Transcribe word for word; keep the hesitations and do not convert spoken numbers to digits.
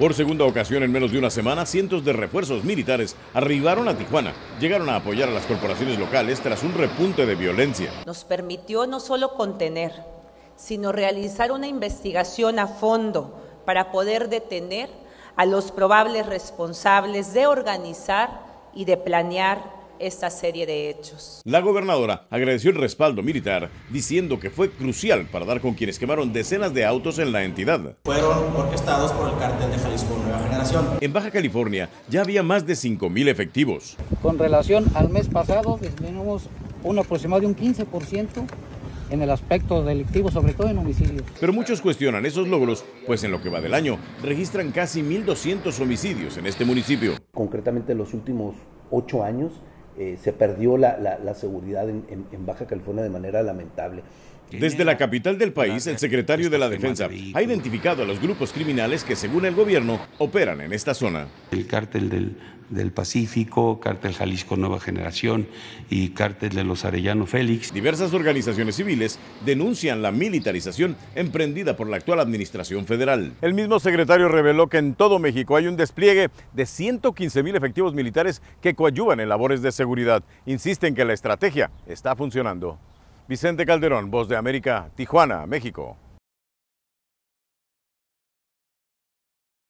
Por segunda ocasión en menos de una semana, cientos de refuerzos militares arribaron a Tijuana. Llegaron a apoyar a las corporaciones locales tras un repunte de violencia. Nos permitió no solo contener, sino realizar una investigación a fondo para poder detener a los probables responsables de organizar y de planear esta serie de hechos. La gobernadora agradeció el respaldo militar, diciendo que fue crucial para dar con quienes quemaron decenas de autos en la entidad. Fueron orquestados por el cártel de Jalisco Nueva Generación. En Baja California ya había más de cinco mil efectivos. Con relación al mes pasado, disminuimos un aproximado de un quince por ciento en el aspecto delictivo, sobre todo en homicidios. Pero muchos cuestionan esos logros, pues en lo que va del año registran casi mil doscientos homicidios en este municipio. Concretamente en los últimos ocho años, Eh, se perdió la, la, la seguridad en, en, en Baja California de manera lamentable. Desde la capital del país, el secretario de la Defensa ha identificado a los grupos criminales que, según el gobierno, operan en esta zona. El cártel del, del Pacífico, cártel Jalisco Nueva Generación y cártel de los Arellano Félix. Diversas organizaciones civiles denuncian la militarización emprendida por la actual administración federal. El mismo secretario reveló que en todo México hay un despliegue de ciento quince mil efectivos militares que coadyuvan en labores de seguridad. Insisten que la estrategia está funcionando. Vicente Calderón, Voz de América, Tijuana, México.